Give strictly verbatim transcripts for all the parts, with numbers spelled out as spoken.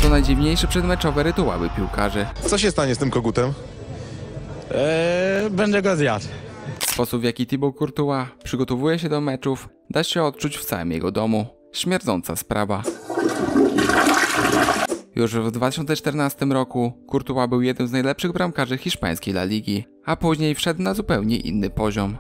to najdziwniejsze przedmeczowe rytuały piłkarzy. Co się stanie z tym kogutem? Eee, będę go zjadł. Sposób, w jaki Thibaut Courtois przygotowuje się do meczów, da się odczuć w całym jego domu. Śmierdząca sprawa. Już w dwa tysiące czternastym roku Courtois był jednym z najlepszych bramkarzy hiszpańskiej La Ligi, a później wszedł na zupełnie inny poziom.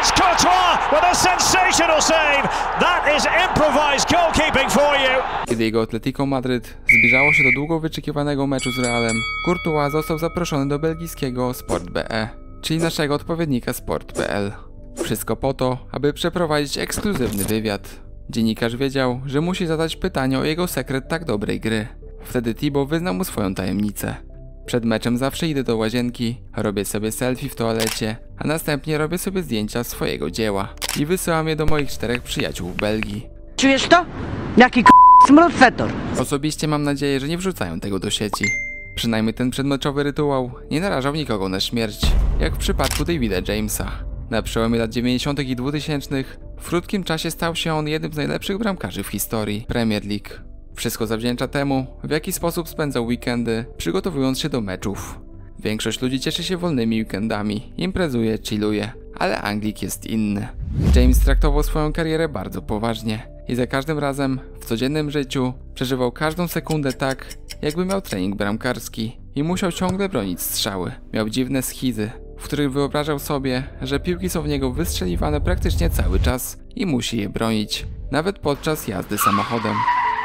Kiedy jego Atletico Madryt zbliżało się do długo wyczekiwanego meczu z Realem, Courtois został zaproszony do belgijskiego Sport B E, czyli naszego odpowiednika Sport kropka P L. Wszystko po to, aby przeprowadzić ekskluzywny wywiad. Dziennikarz wiedział, że musi zadać pytanie o jego sekret tak dobrej gry. Wtedy Thibaut wyznał mu swoją tajemnicę. Przed meczem zawsze idę do łazienki, robię sobie selfie w toalecie, a następnie robię sobie zdjęcia swojego dzieła i wysyłam je do moich czterech przyjaciół w Belgii. Czujesz to? Jaki k***, smród fetor. Osobiście mam nadzieję, że nie wrzucają tego do sieci. Przynajmniej ten przedmeczowy rytuał nie narażał nikogo na śmierć, jak w przypadku Davida Jamesa. Na przełomie lat dziewięćdziesiątych i dwutysięcznych w krótkim czasie stał się on jednym z najlepszych bramkarzy w historii Premier League. Wszystko zawdzięcza temu, w jaki sposób spędzał weekendy, przygotowując się do meczów. Większość ludzi cieszy się wolnymi weekendami, imprezuje, chilluje, ale Anglik jest inny. James traktował swoją karierę bardzo poważnie i za każdym razem w codziennym życiu przeżywał każdą sekundę tak, jakby miał trening bramkarski i musiał ciągle bronić strzały. Miał dziwne schizy, w których wyobrażał sobie, że piłki są w niego wystrzeliwane praktycznie cały czas i musi je bronić, nawet podczas jazdy samochodem.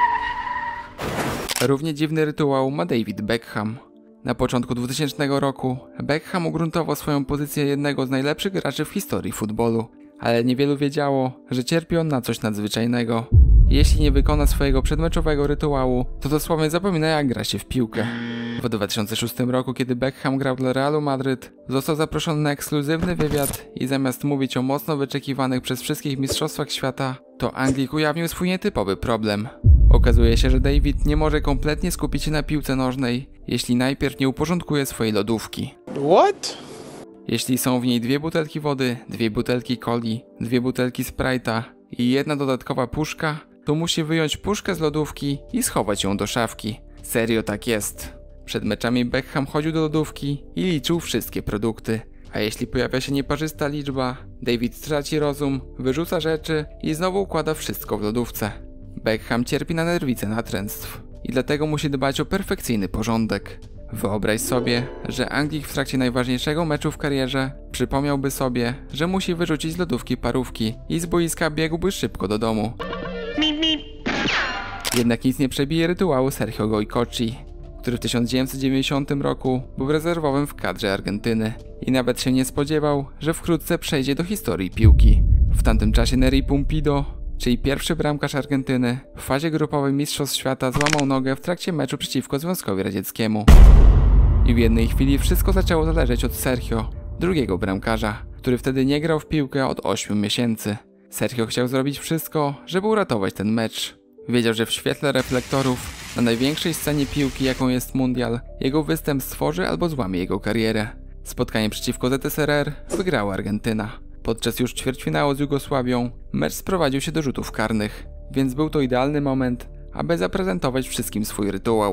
Równie dziwny rytuał ma David Beckham. Na początku dwutysięcznego roku Beckham ugruntował swoją pozycję jednego z najlepszych graczy w historii futbolu, ale niewielu wiedziało, że cierpi on na coś nadzwyczajnego. Jeśli nie wykona swojego przedmeczowego rytuału, to dosłownie zapomina, jak gra się w piłkę. W dwa tysiące szóstym roku, kiedy Beckham grał dla Realu Madryt, został zaproszony na ekskluzywny wywiad i zamiast mówić o mocno wyczekiwanych przez wszystkich mistrzostwach świata, to Anglik ujawnił swój nietypowy problem. Okazuje się, że David nie może kompletnie skupić się na piłce nożnej, jeśli najpierw nie uporządkuje swojej lodówki. What? Jeśli są w niej dwie butelki wody, dwie butelki coli, dwie butelki Sprite'a i jedna dodatkowa puszka, to musi wyjąć puszkę z lodówki i schować ją do szafki. Serio tak jest. Przed meczami Beckham chodził do lodówki i liczył wszystkie produkty. A jeśli pojawia się nieparzysta liczba, David traci rozum, wyrzuca rzeczy i znowu układa wszystko w lodówce. Beckham cierpi na nerwice natręctw i dlatego musi dbać o perfekcyjny porządek. Wyobraź sobie, że Anglik w trakcie najważniejszego meczu w karierze przypomniałby sobie, że musi wyrzucić z lodówki parówki i z boiska biegłby szybko do domu. Jednak nic nie przebije rytuału Sergio Goycochi, który w tysiąc dziewięćset dziewięćdziesiątym roku był rezerwowym w kadrze Argentyny i nawet się nie spodziewał, że wkrótce przejdzie do historii piłki. W tamtym czasie Nery Pumpido, czyli pierwszy bramkarz Argentyny, w fazie grupowej Mistrzostw Świata złamał nogę w trakcie meczu przeciwko Związkowi Radzieckiemu. I w jednej chwili wszystko zaczęło zależeć od Sergio, drugiego bramkarza, który wtedy nie grał w piłkę od ośmiu miesięcy. Sergio chciał zrobić wszystko, żeby uratować ten mecz. Wiedział, że w świetle reflektorów, na największej scenie piłki, jaką jest mundial, jego występ stworzy albo złamie jego karierę. Spotkanie przeciwko Z S R R wygrała Argentyna. Podczas już ćwierćfinału z Jugosławią mecz sprowadził się do rzutów karnych, więc był to idealny moment, aby zaprezentować wszystkim swój rytuał.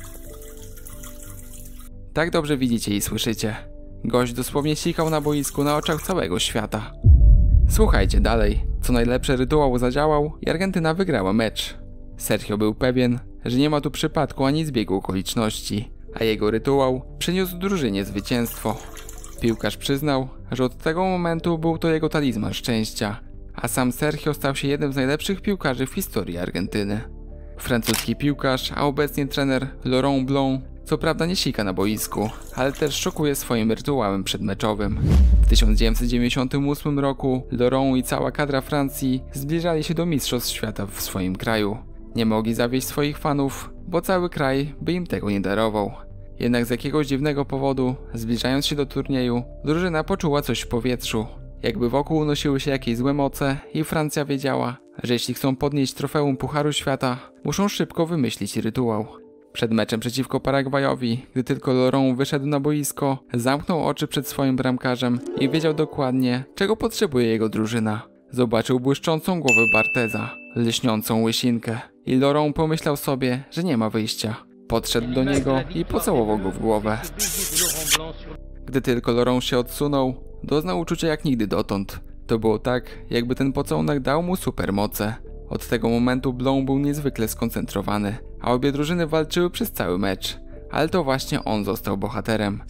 Tak dobrze widzicie i słyszycie. Gość dosłownie sikał na boisku na oczach całego świata. Słuchajcie dalej. Co najlepsze, rytuał zadziałał i Argentyna wygrała mecz. Sergio był pewien, że nie ma tu przypadku ani zbiegu okoliczności, a jego rytuał przyniósł drużynie zwycięstwo. Piłkarz przyznał, że od tego momentu był to jego talizman szczęścia, a sam Sergio stał się jednym z najlepszych piłkarzy w historii Argentyny. Francuski piłkarz, a obecnie trener Laurent Blanc, co prawda nie sika na boisku, ale też szokuje swoim rytuałem przedmeczowym. W tysiąc dziewięćset dziewięćdziesiątym ósmym roku Laurent i cała kadra Francji zbliżali się do Mistrzostw Świata w swoim kraju. Nie mogli zawieść swoich fanów, bo cały kraj by im tego nie darował. Jednak z jakiegoś dziwnego powodu, zbliżając się do turnieju, drużyna poczuła coś w powietrzu. Jakby wokół unosiły się jakieś złe moce i Francja wiedziała, że jeśli chcą podnieść trofeum Pucharu Świata, muszą szybko wymyślić rytuał. Przed meczem przeciwko Paragwajowi, gdy tylko Laurent wyszedł na boisko, zamknął oczy przed swoim bramkarzem i wiedział dokładnie, czego potrzebuje jego drużyna. Zobaczył błyszczącą głowę Barteza, lśniącą łysinkę i Laurent pomyślał sobie, że nie ma wyjścia. Podszedł do niego i pocałował go w głowę. Gdy tylko Laurent się odsunął, doznał uczucia jak nigdy dotąd. To było tak, jakby ten pocałunek dał mu supermoce. Od tego momentu Blanc był niezwykle skoncentrowany, a obie drużyny walczyły przez cały mecz. Ale to właśnie on został bohaterem.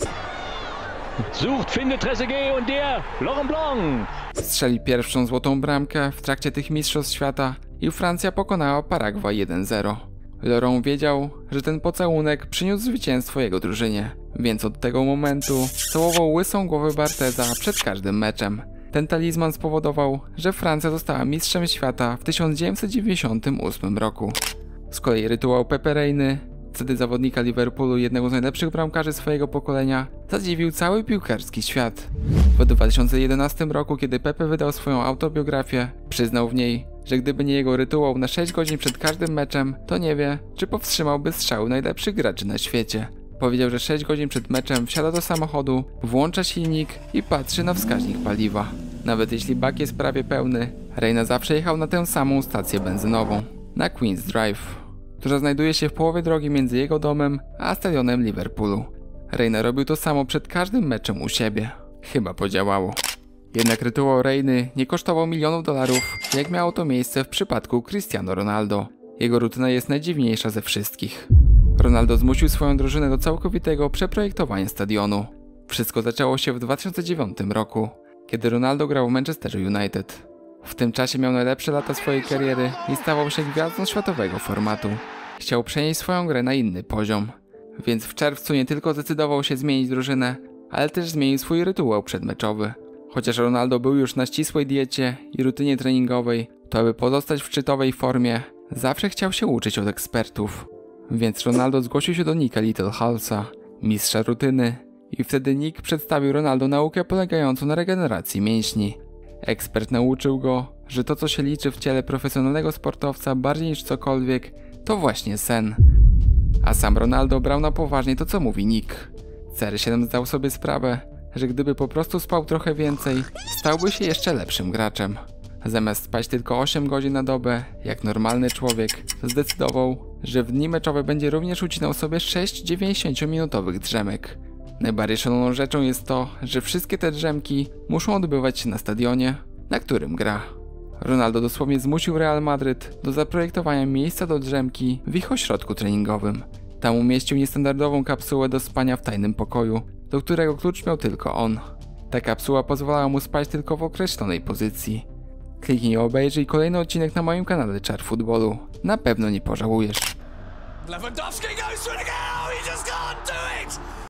Sucht, findet Trezeguet und der Laurent Blanc. Strzeli pierwszą złotą bramkę w trakcie tych mistrzostw świata i Francja pokonała Paragwaj jeden zero. Laurent wiedział, że ten pocałunek przyniósł zwycięstwo jego drużynie, więc od tego momentu całował łysą głowę Bartheza przed każdym meczem. Ten talizman spowodował, że Francja została mistrzem świata w tysiąc dziewięćset dziewięćdziesiątym ósmym roku. Z kolei rytuał Pepe Reiny, wtedy zawodnika Liverpoolu, jednego z najlepszych bramkarzy swojego pokolenia, zadziwił cały piłkarski świat. W dwa tysiące jedenastym roku, kiedy Pepe wydał swoją autobiografię, przyznał w niej, że gdyby nie jego rytuał na sześć godzin przed każdym meczem, to nie wie, czy powstrzymałby strzały najlepszych graczy na świecie. Powiedział, że sześć godzin przed meczem wsiada do samochodu, włącza silnik i patrzy na wskaźnik paliwa. Nawet jeśli bak jest prawie pełny, Reina zawsze jechał na tę samą stację benzynową, na Queen's Drive, która znajduje się w połowie drogi między jego domem a stadionem Liverpoolu. Reina robił to samo przed każdym meczem u siebie. Chyba podziałało. Jednak rytuał Reiny nie kosztował milionów dolarów, jak miało to miejsce w przypadku Cristiano Ronaldo. Jego rutyna jest najdziwniejsza ze wszystkich. Ronaldo zmusił swoją drużynę do całkowitego przeprojektowania stadionu. Wszystko zaczęło się w dwa tysiące dziewiątym roku, kiedy Ronaldo grał w Manchester United. W tym czasie miał najlepsze lata swojej kariery i stawał się gwiazdą światowego formatu. Chciał przenieść swoją grę na inny poziom, więc w czerwcu nie tylko zdecydował się zmienić drużynę, ale też zmienił swój rytuał przedmeczowy. Chociaż Ronaldo był już na ścisłej diecie i rutynie treningowej, to aby pozostać w szczytowej formie, zawsze chciał się uczyć od ekspertów. Więc Ronaldo zgłosił się do Nicka Littlehallsa, mistrza rutyny, i wtedy Nick przedstawił Ronaldo naukę polegającą na regeneracji mięśni. Ekspert nauczył go, że to, co się liczy w ciele profesjonalnego sportowca bardziej niż cokolwiek, to właśnie sen. A sam Ronaldo brał na poważnie to, co mówi Nick. C R siedem zdał sobie sprawę, że gdyby po prostu spał trochę więcej, stałby się jeszcze lepszym graczem. Zamiast spać tylko osiem godzin na dobę, jak normalny człowiek, zdecydował, że w dni meczowe będzie również ucinał sobie sześć dziewięćdziesięciominutowych drzemek. Najbardziej szaloną rzeczą jest to, że wszystkie te drzemki muszą odbywać się na stadionie, na którym gra. Ronaldo dosłownie zmusił Real Madryt do zaprojektowania miejsca do drzemki w ich ośrodku treningowym. Tam umieścił niestandardową kapsułę do spania w tajnym pokoju, do którego klucz miał tylko on. Ta kapsuła pozwalała mu spać tylko w określonej pozycji. Kliknij i obejrzyj kolejny odcinek na moim kanale Czar Futbolu. Na pewno nie pożałujesz. Lewandowski goes for the goal!